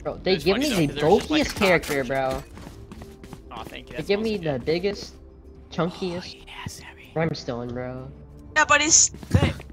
Bro, they give me the bulkiest character, bro. Aw, thank you. They give me the biggest, chunkiest brimstone, bro. Yeah, but it's good.